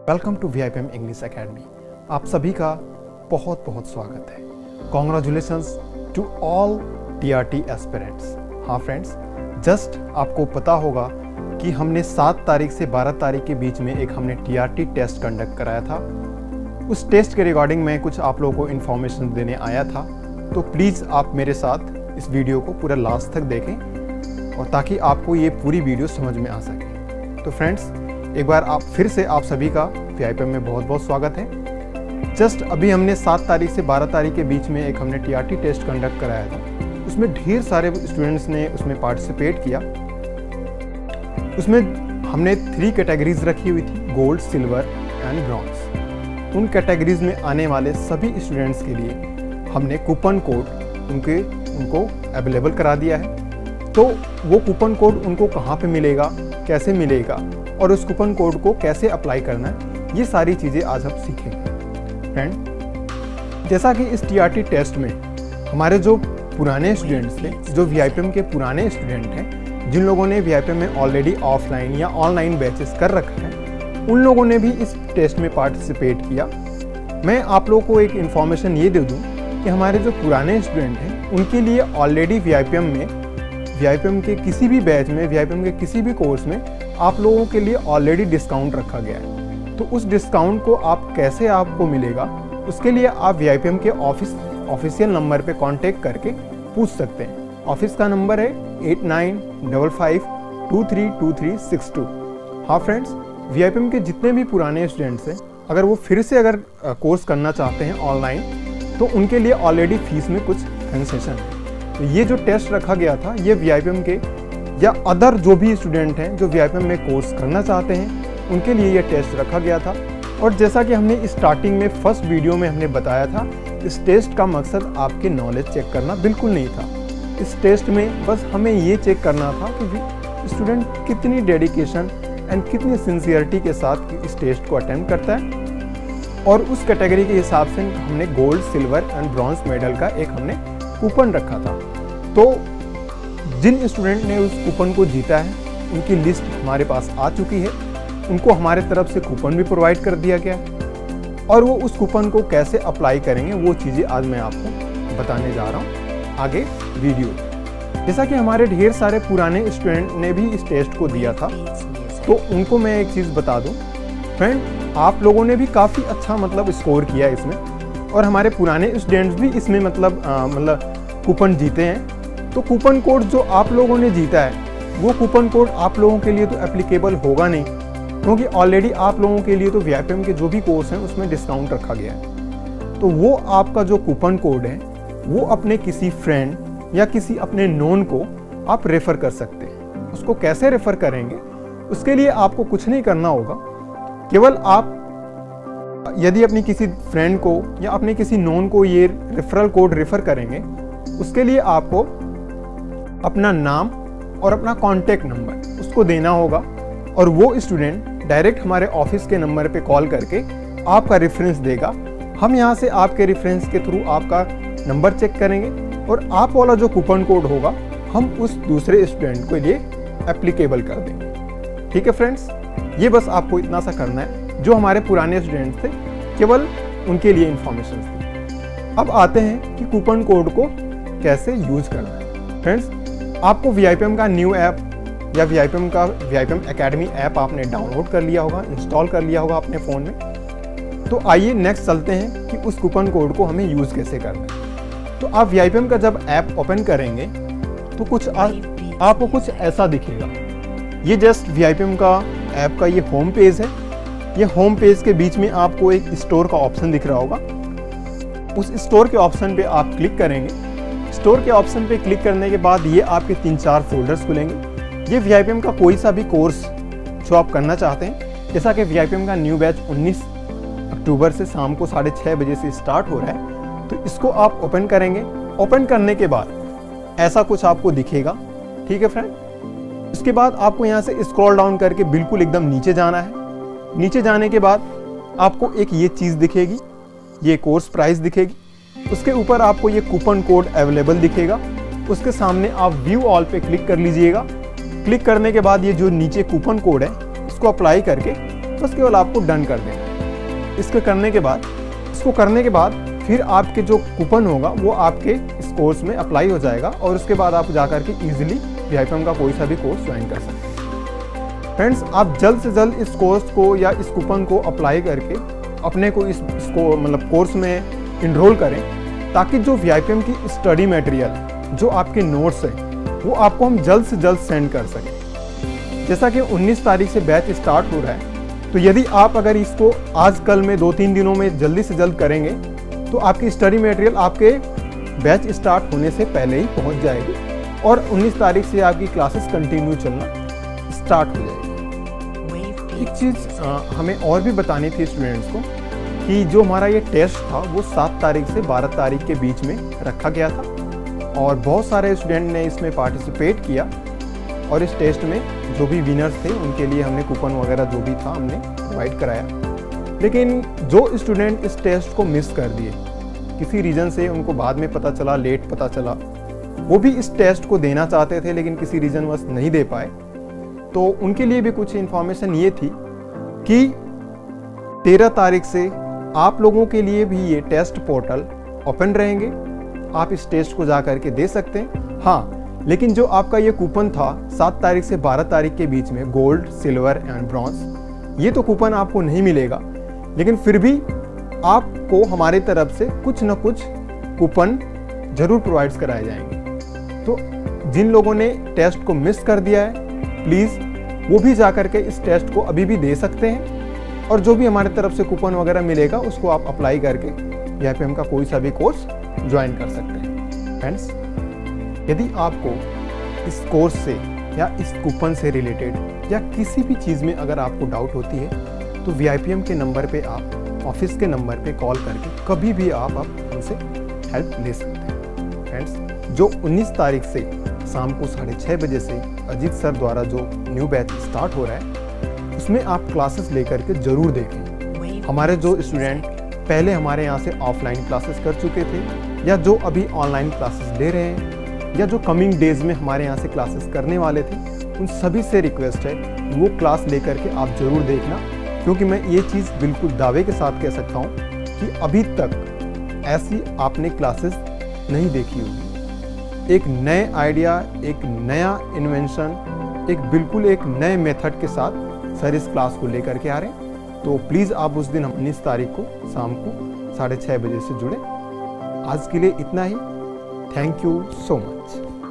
Welcome to VIPM English academy. आप सभी का बहुत बहुत स्वागत है। Congratulations to all TRT aspirants. हाँ फ्रेंड्स, जस्ट आपको पता होगा कि हमने 7 तारीख से 12 तारीख के बीच में एक हमने TRT टेस्ट कंडक्ट कराया था। उस टेस्ट के रिगार्डिंग में कुछ आप लोगों को इन्फॉर्मेशन देने आया था, तो प्लीज़ आप मेरे साथ इस वीडियो को पूरा लास्ट तक देखें और ताकि आपको ये पूरी वीडियो समझ में आ सके। तो फ्रेंड्स, एक बार फिर से आप सभी का VIPM में बहुत बहुत स्वागत है। जस्ट अभी हमने 7 तारीख से 12 तारीख के बीच में एक हमने TRT टेस्ट कंडक्ट कराया था। उसमें ढेर सारे स्टूडेंट्स ने उसमें पार्टिसिपेट किया। उसमें हमने 3 कैटेगरीज रखी हुई थी, गोल्ड, सिल्वर एंड ब्रॉन्ज। उन कैटेगरीज में आने वाले सभी स्टूडेंट्स के लिए हमने कूपन कोड उनको अवेलेबल करा दिया है। तो वो कूपन कोड उनको कहाँ पे मिलेगा, कैसे मिलेगा और उस कूपन कोड को कैसे अप्लाई करना है, ये सारी चीज़ें आज हम सीखेंगे। फ्रेंड, जैसा कि इस TRT टेस्ट में हमारे जो पुराने स्टूडेंट्स थे, जो VIPM के पुराने स्टूडेंट हैं, जिन लोगों ने VIPM में ऑलरेडी ऑफलाइन या ऑनलाइन बैचेस कर रखा है, उन लोगों ने भी इस टेस्ट में पार्टिसिपेट किया। मैं आप लोगों को एक इन्फॉर्मेशन ये दे दूँ कि हमारे जो पुराने स्टूडेंट हैं, उनके लिए ऑलरेडी VIPM के किसी भी बैच में, VIPM के किसी भी कोर्स में आप लोगों के लिए ऑलरेडी डिस्काउंट रखा गया है। तो उस डिस्काउंट को कैसे आपको मिलेगा, उसके लिए आप VIPM के ऑफिशियल नंबर पे कांटेक्ट करके पूछ सकते हैं। ऑफिस का नंबर है 8955232362। हाँ फ्रेंड्स, VIPM के जितने भी पुराने स्टूडेंट्स हैं, अगर वो फिर से कोर्स करना चाहते हैं ऑनलाइन, तो उनके लिए ऑलरेडी फीस में कुछ कंसेशन है। तो ये जो टेस्ट रखा गया था, ये VIPM के या अदर जो भी स्टूडेंट हैं जो VIPM में कोर्स करना चाहते हैं, उनके लिए ये टेस्ट रखा गया था। और जैसा कि हमने स्टार्टिंग में फर्स्ट वीडियो में हमने बताया था, इस टेस्ट का मकसद आपके नॉलेज चेक करना बिल्कुल नहीं था। इस टेस्ट में बस हमें ये चेक करना था कि स्टूडेंट कितनी डेडिकेशन एंड कितनी सिंसियरिटी के साथ इस टेस्ट को अटेम्प्ट करता है। और उस कैटेगरी के हिसाब से हमने gold, silver and bronze medal का एक हमने कूपन रखा था। तो जिन स्टूडेंट ने उस कूपन को जीता है, उनकी लिस्ट हमारे पास आ चुकी है। उनको हमारे तरफ से कूपन भी प्रोवाइड कर दिया गया और वो उस कूपन को कैसे अप्लाई करेंगे, वो चीज़ें आज मैं आपको बताने जा रहा हूँ आगे वीडियो। जैसा कि हमारे ढेर सारे पुराने स्टूडेंट ने भी इस टेस्ट को दिया था, तो उनको मैं एक चीज़ बता दूँ फ्रेंड, आप लोगों ने भी काफ़ी अच्छा स्कोर किया इसमें, और हमारे पुराने स्टूडेंट्स भी इसमें कूपन जीते हैं। तो कूपन कोड जो आप लोगों ने जीता है, वो कूपन कोड आप लोगों के लिए तो एप्लीकेबल होगा नहीं, क्योंकि ऑलरेडी आप लोगों के लिए तो VIPM के जो भी कोर्स हैं उसमें डिस्काउंट रखा गया है। तो वो आपका जो कूपन कोड है, वो अपने किसी फ्रेंड या किसी अपने नोन को आप रेफ़र कर सकते हैं। उसको कैसे रेफ़र करेंगे, उसके लिए आपको कुछ नहीं करना होगा। केवल आप यदि अपनी किसी फ्रेंड को या अपने किसी नोन को ये रेफरल कोड रेफ़र करेंगे, उसके लिए आपको अपना नाम और अपना कॉन्टैक्ट नंबर उसको देना होगा, और वो स्टूडेंट डायरेक्ट हमारे ऑफिस के नंबर पे कॉल करके आपका रेफरेंस देगा। हम यहाँ से आपके रेफरेंस के थ्रू आपका नंबर चेक करेंगे और आप वाला जो कूपन कोड होगा, हम उस दूसरे स्टूडेंट के लिए एप्लीकेबल कर देंगे। ठीक है फ्रेंड्स, ये बस आपको इतना सा करना है। जो हमारे पुराने स्टूडेंट्स थे, केवल उनके लिए इंफॉर्मेशन थी। अब आते हैं कि कूपन कोड को कैसे यूज करना है। फ्रेंड्स, आपको VIPM का न्यू ऐप या VIPM एकेडमी ऐप आपने डाउनलोड कर लिया होगा, इंस्टॉल कर लिया होगा अपने फ़ोन में। तो आइए नेक्स्ट चलते हैं कि उस कूपन कोड को हमें यूज़ कैसे करना है। तो आप VIPM का जब ऐप ओपन करेंगे तो आपको कुछ ऐसा दिखेगा। ये जस्ट VIPM का ऐप का ये होम पेज है। ये होम पेज के बीच में आपको एक स्टोर का ऑप्शन दिख रहा होगा। उस स्टोर के ऑप्शन पे आप क्लिक करेंगे। स्टोर के ऑप्शन पे क्लिक करने के बाद ये आपके 3-4 फोल्डर्स खुलेंगे। ये VIPM का कोई सा भी कोर्स जो आप करना चाहते हैं, जैसा कि VIPM का न्यू बैच 19 अक्टूबर से शाम को 6:30 बजे से स्टार्ट हो रहा है, तो इसको आप ओपन करेंगे। ओपन करने के बाद ऐसा कुछ आपको दिखेगा। ठीक है फ्रेंड, उसके बाद आपको यहाँ से स्क्रॉल डाउन करके बिल्कुल एकदम नीचे जाना है। नीचे जाने के बाद आपको एक ये चीज़ दिखेगी, ये कोर्स प्राइस दिखेगी। उसके ऊपर आपको ये कूपन कोड अवेलेबल दिखेगा। उसके सामने आप व्यू ऑल पे क्लिक कर लीजिएगा। क्लिक करने के बाद ये जो नीचे कूपन कोड है, इसको अप्लाई करके बस केवल आपको डन कर देना है। इसको करने के बाद फिर आपके जो कूपन होगा वो आपके इस कोर्स में अप्लाई हो जाएगा और उसके बाद आप जाकर के ईजिली VIPM का कोई सा भी कोर्स ज्वाइन कर सकते हैं। फ्रेंड्स, आप जल्द से जल्द इस कोर्स को या इस कूपन को अप्लाई करके अपने को इसको मतलब कोर्स में इनरोल करें, ताकि जो VIPM की स्टडी मटेरियल जो आपके नोट्स हैं वो आपको हम जल्द से जल्द सेंड कर सकें। जैसा कि 19 तारीख से बैच स्टार्ट हो रहा है, तो यदि आप अगर इसको आज कल में 2-3 दिनों में जल्दी से जल्द करेंगे तो आपकी स्टडी मटेरियल आपके बैच स्टार्ट होने से पहले ही पहुंच जाएगी और 19 तारीख से आपकी क्लासेस कंटिन्यू चलना स्टार्ट हो जाएगी। एक चीज़ हमें और भी बतानी थी स्टूडेंट्स को कि जो हमारा ये टेस्ट था वो 7 तारीख से 12 तारीख के बीच में रखा गया था और बहुत सारे स्टूडेंट ने इसमें पार्टिसिपेट किया और इस टेस्ट में जो भी विनर्स थे उनके लिए हमने कूपन वगैरह जो भी था हमने प्रोवाइड कराया। लेकिन जो स्टूडेंट इस टेस्ट को मिस कर दिए, किसी रीज़न से उनको बाद में पता चला, लेट पता चला, वो भी इस टेस्ट को देना चाहते थे लेकिन किसी रीज़न वश नहीं दे पाए, तो उनके लिए भी कुछ इन्फॉर्मेशन ये थी कि 13 तारीख से आप लोगों के लिए भी ये टेस्ट पोर्टल ओपन रहेंगे। आप इस टेस्ट को जा करके दे सकते हैं। हाँ, लेकिन जो आपका ये कूपन था 7 तारीख से 12 तारीख के बीच में गोल्ड, सिल्वर एंड ब्रॉन्ज, ये तो कूपन आपको नहीं मिलेगा, लेकिन फिर भी आपको हमारे तरफ से कुछ न कुछ कूपन जरूर प्रोवाइड कराए जाएंगे। तो जिन लोगों ने टेस्ट को मिस कर दिया है, प्लीज़ वो भी जा करके इस टेस्ट को अभी भी दे सकते हैं और जो भी हमारे तरफ से कूपन वगैरह मिलेगा उसको आप अप्लाई करके VIPM का कोई सा भी कोर्स ज्वाइन कर सकते हैं। फ्रेंड्स, यदि आपको इस कोर्स से या इस कूपन से रिलेटेड या किसी भी चीज़ में अगर आपको डाउट होती है तो VIPM के नंबर पे आप ऑफिस के नंबर पे कॉल करके कभी भी आप उनसे हेल्प ले सकते हैं। फ्रेंड्स, जो 19 तारीख से शाम को 6:30 बजे से अजीत सर द्वारा जो न्यू बैच स्टार्ट हो रहा है उसमें आप क्लासेस लेकर के ज़रूर देखें। हमारे जो स्टूडेंट पहले हमारे यहाँ से ऑफलाइन क्लासेस कर चुके थे या जो अभी ऑनलाइन क्लासेस ले रहे हैं या जो कमिंग डेज में हमारे यहाँ से क्लासेस करने वाले थे, उन सभी से रिक्वेस्ट है वो क्लास लेकर के आप ज़रूर देखना, क्योंकि मैं ये चीज़ बिल्कुल दावे के साथ कह सकता हूँ कि अभी तक ऐसी आपने क्लासेस नहीं देखी होगी। एक नए आइडिया, एक नया इन्वेंशन, एक बिल्कुल एक नए मेथड के साथ सर इस क्लास को लेकर के आ रहे हैं। तो प्लीज़ आप उस दिन 19 तारीख को शाम को 6:30 बजे से जुड़े। आज के लिए इतना ही। Thank you so much.